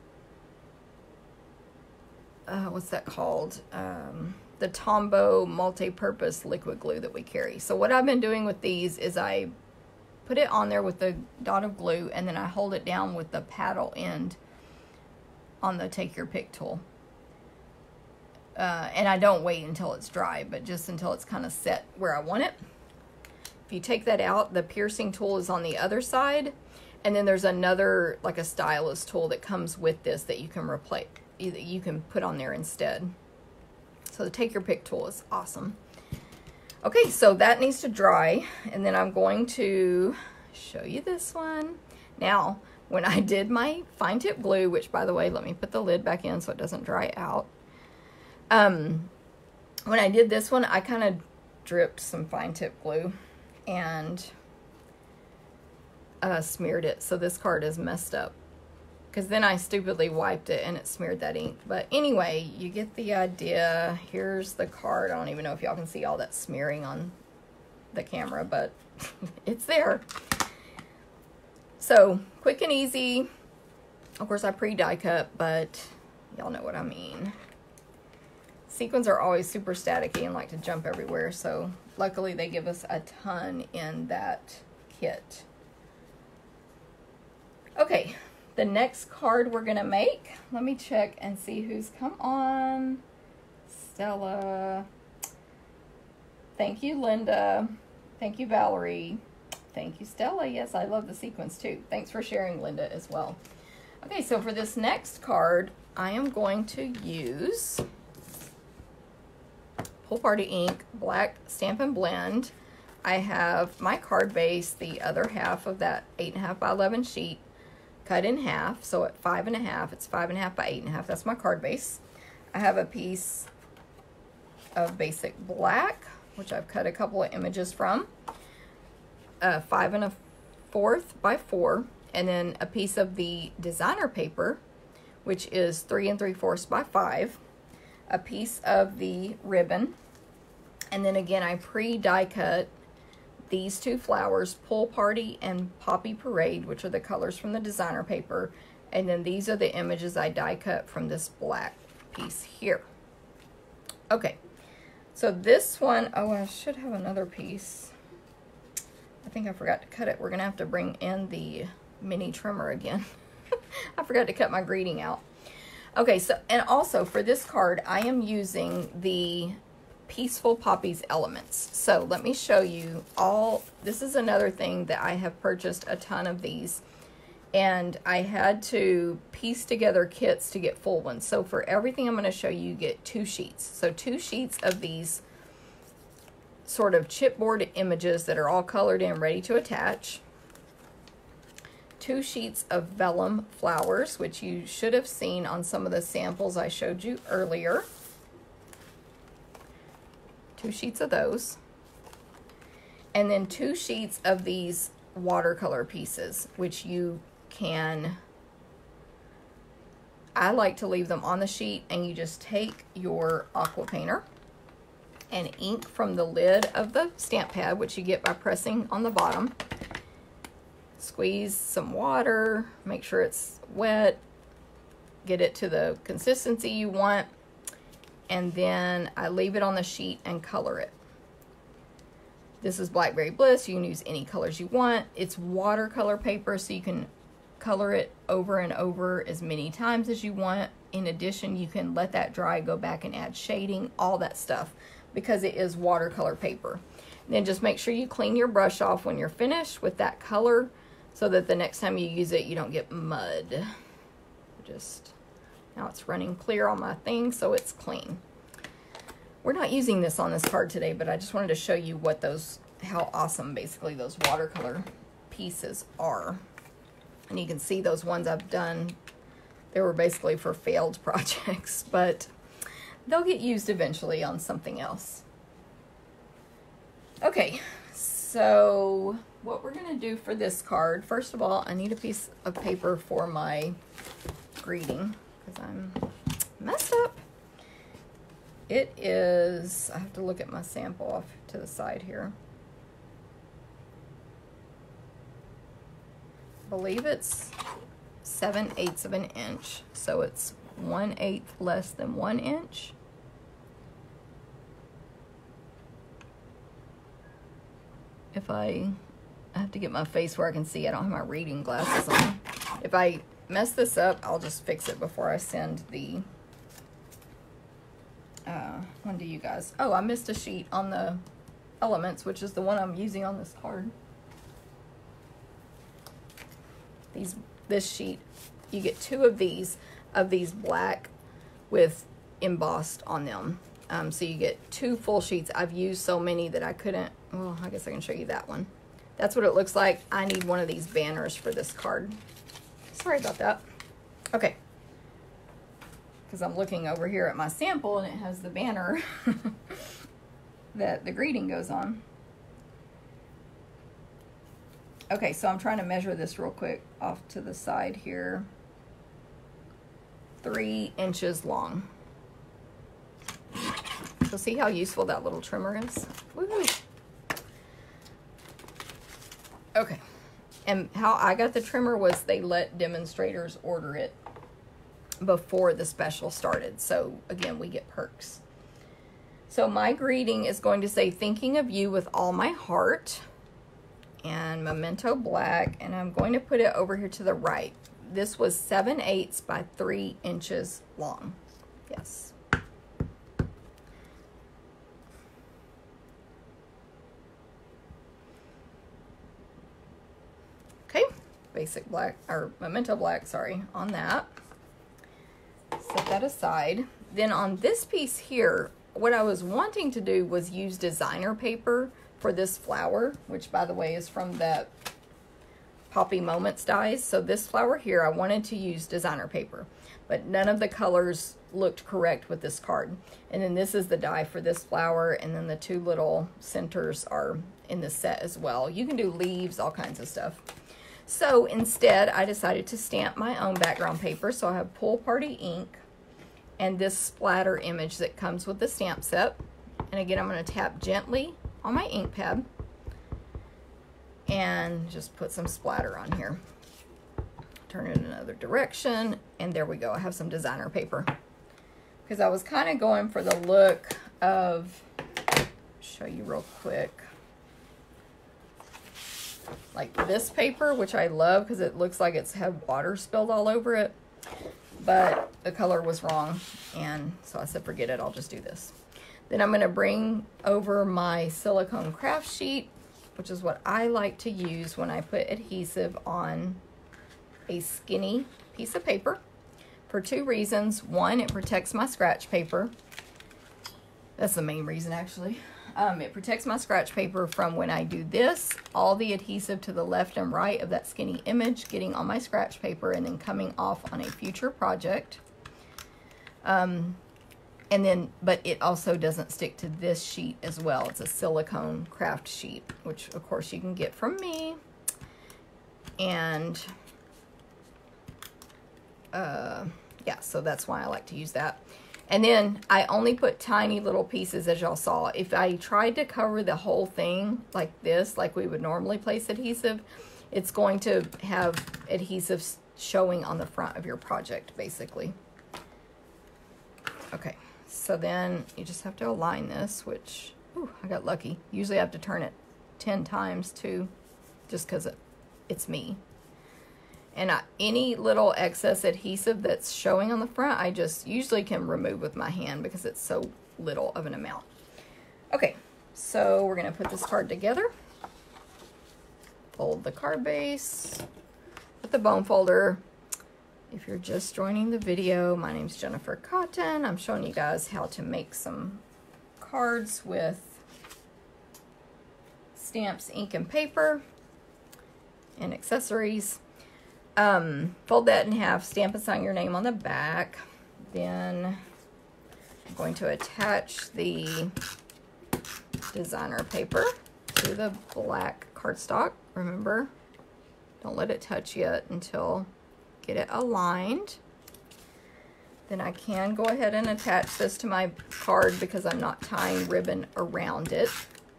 what's that called? The Tombow multi-purpose liquid glue that we carry. So what I've been doing with these is I put it on there with the dot of glue, and then I hold it down with the paddle end on the take your pick tool. And I don't wait until it's dry, but just until it's kind of set where I want it. If you take that out, the piercing tool is on the other side, and then there's another, like a stylus tool that comes with this that you can replace. You can put on there instead. So the take your pick tool is awesome. Okay, so that needs to dry, and then I'm going to show you this one. Now, when I did my fine tip glue, which by the way, let me put the lid back in so it doesn't dry out. When I did this one, I kind of dripped some fine tip glue and smeared it, so this card is messed up. Because then I stupidly wiped it and it smeared that ink. But anyway, you get the idea. Here's the card. I don't even know if y'all can see all that smearing on the camera, but it's there. So, quick and easy. Of course, I pre-die cut, but y'all know what I mean. Sequins are always super staticky and like to jump everywhere, so luckily they give us a ton in that kit. Okay. The next card we're going to make, let me check and see who's come on. Stella. Thank you, Linda. Thank you, Valerie. Thank you, Stella. Yes, I love the sequins too. Thanks for sharing, Linda, as well. Okay, so for this next card, I am going to use Pool Party Ink Black Stampin' Blend. I have my card base, the other half of that 8.5 by 11 sheet, cut in half, so at 5.5, it's 5.5 by 8.5. That's my card base. I have a piece of basic black, which I've cut a couple of images from, 5 1/4 by 4, and then a piece of the designer paper, which is 3 3/4 by 5, a piece of the ribbon, and then again I pre-die cut these two flowers, Pool Party and Poppy Parade, which are the colors from the designer paper. And then these are the images I die cut from this black piece here. Okay, so this one, oh, I should have another piece. I think I forgot to cut it. We're gonna have to bring in the mini trimmer again. I forgot to cut my greeting out. Okay, so, and also for this card, I am using the Peaceful Poppies Elements. So let me show you all. This is another thing that I have purchased a ton of these. And I had to piece together kits to get full ones. So for everything I'm going to show you, you get 2 sheets. So 2 sheets of these sort of chipboard images that are all colored in, ready to attach. 2 sheets of vellum flowers, which you should have seen on some of the samples I showed you earlier. 2 sheets of those. And then 2 sheets of these watercolor pieces, which you can, I like to leave them on the sheet, and you just take your aqua painter and ink from the lid of the stamp pad, which you get by pressing on the bottom. Squeeze some water, make sure it's wet, get it to the consistency you want, and then I leave it on the sheet and color it. This is Blackberry Bliss. You can use any colors you want. It's watercolor paper, so you can color it over and over as many times as you want. In addition, you can let that dry, go back and add shading, all that stuff, because it is watercolor paper. Then just make sure you clean your brush off when you're finished with that color, so that the next time you use it, you don't get mud. Just, now it's running clear on my thing, so it's clean. We're not using this on this card today, but I just wanted to show you what those, how awesome basically those watercolor pieces are. And you can see those ones I've done, they were basically for failed projects, but they'll get used eventually on something else. Okay, so what we're gonna do for this card, first of all, I need a piece of paper for my greeting, because I'm messed up. It is, I have to look at my sample off to the side here. I believe it's 7/8 of an inch, so it's 1/8 less than 1 inch. If I have to get my face where I can see, I don't have my reading glasses on. If I mess this up, I'll just fix it before I send the one to you guys. Oh, I missed a sheet on the elements, which is the one I'm using on this card. This sheet, you get 2 of these black with embossed on them. So you get 2 full sheets. I've used so many that I couldn't, well, I guess I can show you that one. That's what it looks like. I need one of these banners for this card. Sorry about that. Okay. Because I'm looking over here at my sample and it has the banner that the greeting goes on. Okay, so I'm trying to measure this real quick off to the side here. 3 inches long. So see how useful that little trimmer is? Woo-hoo. Okay, and how I got the trimmer was they let demonstrators order it before the special started. So again, we get perks. So my greeting is going to say, thinking of you with all my heart, and Memento Black, and I'm going to put it over here to the right. This was 7/8 by 3 inches long. Yes. Okay, basic black, or Memento Black, sorry, on that. Set that aside. Then on this piece here, what I was wanting to do was use designer paper for this flower, which by the way is from that Poppy Moments dies. So this flower here, I wanted to use designer paper, but none of the colors looked correct with this card. And then this is the die for this flower, and then the 2 little centers are in the set as well. You can do leaves, all kinds of stuff. So instead, I decided to stamp my own background paper. So I have Pool Party ink and this splatter image that comes with the stamp set. And again, I'm going to tap gently on my ink pad and just put some splatter on here. Turn it in another direction, and there we go. I have some designer paper. Because I was kind of going for the look of, show you real quick, like this paper, which I love because it looks like it's had water spilled all over it, but the color was wrong, and so I said forget it, I'll just do this. Then I'm going to bring over my silicone craft sheet, which is what I like to use when I put adhesive on a skinny piece of paper for two reasons. One, it protects my scratch paper. That's the main reason, actually. It protects my scratch paper from when I do this, all the adhesive to the left and right of that skinny image getting on my scratch paper and then coming off on a future project. But it also doesn't stick to this sheet as well. It's a silicone craft sheet, which of course you can get from me. And yeah, so that's why I like to use that. And then I only put tiny little pieces, as y'all saw. If I tried to cover the whole thing like this, like we would normally place adhesive, it's going to have adhesive showing on the front of your project, basically. Okay, so then you just have to align this, which, ooh, I got lucky. Usually I have to turn it 10 times too, just because it's me. And any little excess adhesive that's showing on the front, I just usually can remove with my hand because it's so little of an amount. Okay, so we're going to put this card together. Fold the card base with the bone folder. If you're just joining the video, my name's Jennifer Cotton. I'm showing you guys how to make some cards with stamps, ink, and paper, and accessories. Fold that in half, stamp and sign your name on the back. Then I'm going to attach the designer paper to the black cardstock. Remember, don't let it touch yet until get it aligned. Then I can go ahead and attach this to my card because I'm not tying ribbon around it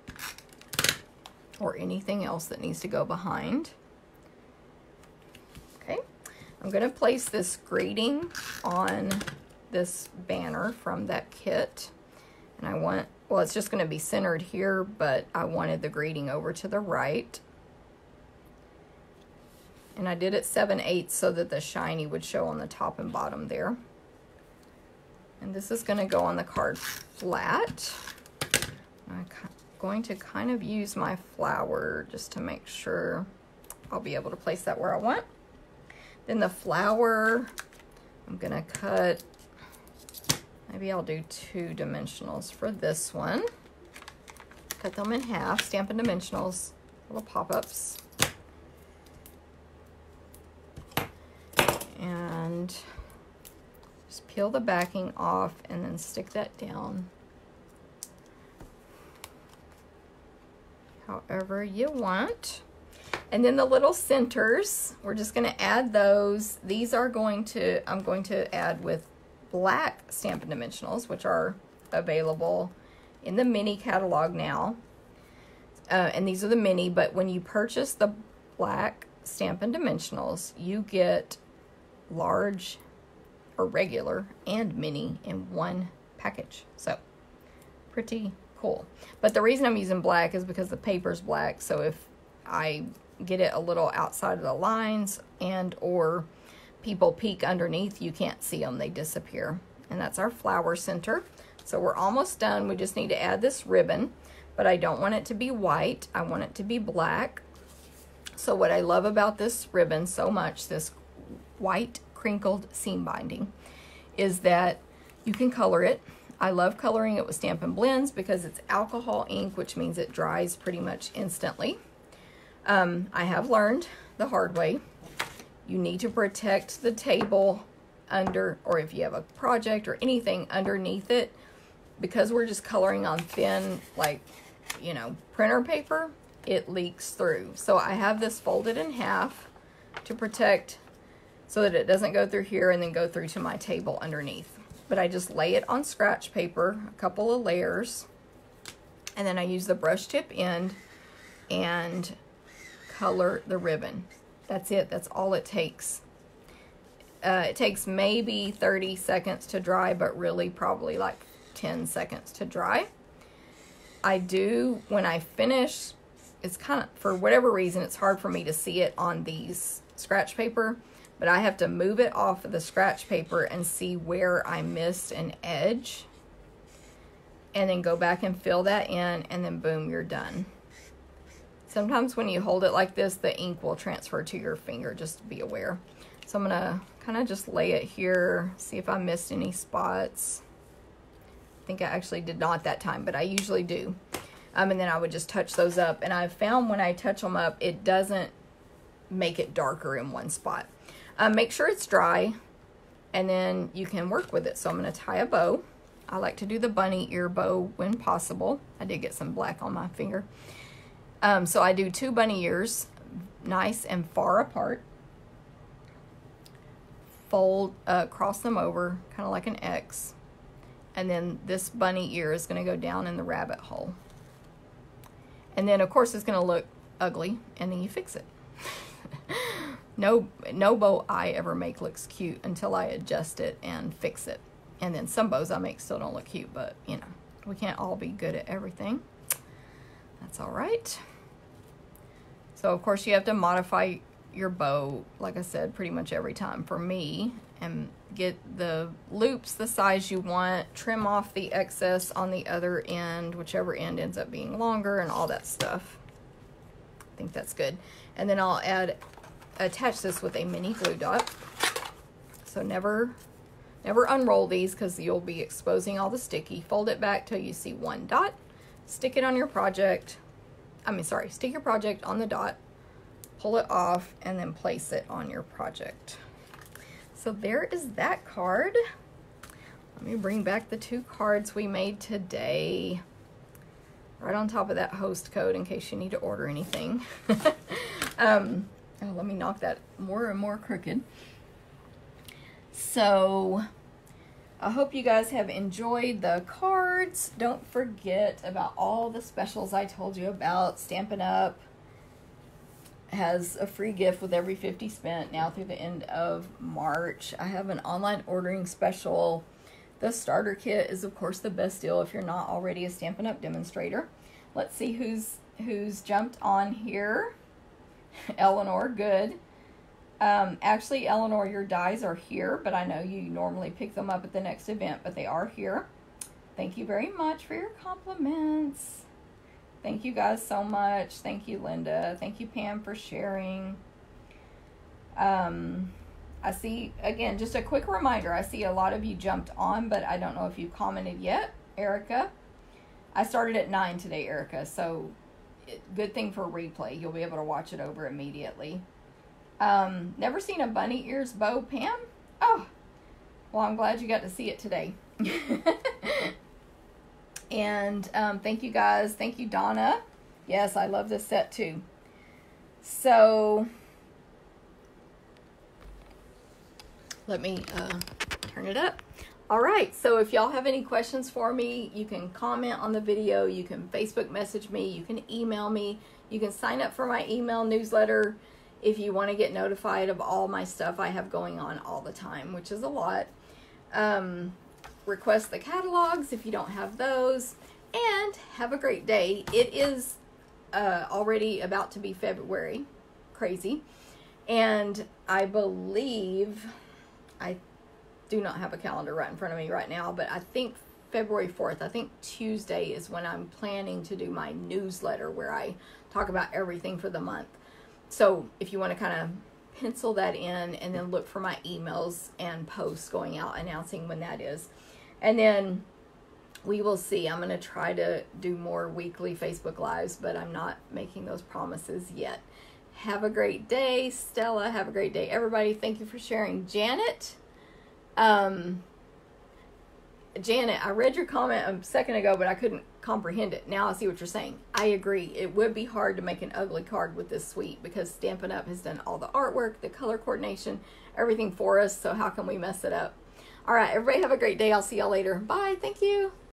or anything else that needs to go behind. Okay, I'm going to place this greeting on this banner from that kit. And I want, well, it's just going to be centered here, but I wanted the greeting over to the right. And I did it 7/8 so that the shiny would show on the top and bottom there. And this is going to go on the card flat. I'm going to kind of use my flower just to make sure I'll be able to place that where I want. Then the flower, I'm going to cut, maybe I'll do 2 dimensionals for this one. Cut them in half, Stampin' Dimensionals, little pop-ups. And just peel the backing off and then stick that down however you want. And then the little centers, we're just going to add those. These are going to, I'm going to add with black Stampin' Dimensionals, which are available in the mini catalog now. And these are the mini, but when you purchase the black Stampin' Dimensionals, you get large or regular and mini in one package. So pretty cool. But the reason I'm using black is because the paper's black. So if I get it a little outside of the lines and or people peek underneath, you can't see them, they disappear. And that's our flower center. So we're almost done. We just need to add this ribbon, but I don't want it to be white. I want it to be black. So what I love about this ribbon so much, this white crinkled seam binding, is that you can color it. I love coloring it with Stampin' Blends because it's alcohol ink, which means it dries pretty much instantly. I have learned the hard way. You need to protect the table under, or if you have a project or anything underneath it, because we're just coloring on thin, like, you know, printer paper, it leaks through. So I have this folded in half to protect so that it doesn't go through here and then go through to my table underneath. But I just lay it on scratch paper, a couple of layers, and then I use the brush tip end and color the ribbon. That's it. That's all it takes. It takes maybe 30 seconds to dry, but really probably like 10 seconds to dry. I do, when I finish, it's kind of, for whatever reason, it's hard for me to see it on these scratch paper, but I have to move it off of the scratch paper and see where I missed an edge, and then go back and fill that in, and then boom, you're done. Sometimes when you hold it like this, the ink will transfer to your finger, just to be aware. So I'm gonna kind of just lay it here, see if I missed any spots. I think I actually did not that time, but I usually do. And then I would just touch those up. And I've found when I touch them up, it doesn't make it darker in one spot. Make sure it's dry, and then you can work with it. So I'm going to tie a bow. I like to do the bunny ear bow when possible. I did get some black on my finger. So I do 2 bunny ears, nice and far apart. Fold, cross them over, kind of like an X. And then this bunny ear is going to go down in the rabbit hole. And then, of course, it's going to look ugly, and then you fix it. No bow I ever make looks cute until I adjust it and fix it. And then some bows I make still don't look cute, but, you know, we can't all be good at everything. That's all right. So, of course, you have to modify your bow, like I said, pretty much every time for me, and get the loops the size you want, trim off the excess on the other end, whichever end ends up being longer, and all that stuff. I think that's good. And then I'll attach this with a mini glue dot. So never unroll these, because you'll be exposing all the sticky. Fold it back till you see 1 dot. Stick it on your project. Stick your project on the dot. Pull it off and then place it on your project. So there is that card. Let me bring back the 2 cards we made today. Right on top of that host code in case you need to order anything. Let me knock that more and more crooked. So I hope you guys have enjoyed the cards. Don't forget about all the specials I told you about. Stampin' Up! Has a free gift with every 50 spent now through the end of March. I have an online ordering special. The starter kit is, of course, the best deal if you're not already a Stampin' Up! Demonstrator. Let's see who's jumped on here. Eleanor, good. Actually, Eleanor, your dies are here, but I know you normally pick them up at the next event, but they are here. Thank you very much for your compliments. Thank you guys so much. Thank you, Linda. Thank you, Pam, for sharing. I see, again, just a quick reminder, I see a lot of you jumped on, but I don't know if you commented yet. Erica, I started at 9 today, Erica, so good thing for replay. You'll be able to watch it over immediately. Never seen a bunny ears bow, Pam? Oh, well, I'm glad you got to see it today. And thank you guys. Thank you, Donna. Yes, I love this set too. So let me turn it up. All right, so if y'all have any questions for me, you can comment on the video, you can Facebook message me, you can email me, you can sign up for my email newsletter if you want to get notified of all my stuff I have going on all the time, which is a lot. Request the catalogs if you don't have those, and have a great day. It is already about to be February. Crazy. And I believe, I do not have a calendar right in front of me right now, but I think February 4th, I think Tuesday is when I'm planning to do my newsletter where I talk about everything for the month. So if you want to kind of pencil that in and then look for my emails and posts going out announcing when that is. And then we will see. I'm going to try to do more weekly Facebook Lives, but I'm not making those promises yet. Have a great day, Stella. Have a great day, everybody. Thank you for sharing. Janet, Janet, I read your comment a second ago, but I couldn't comprehend it. Now I see what you're saying. I agree. It would be hard to make an ugly card with this suite because Stampin' Up! Has done all the artwork, the color coordination, everything for us. So how can we mess it up? All right, everybody have a great day. I'll see y'all later. Bye. Thank you.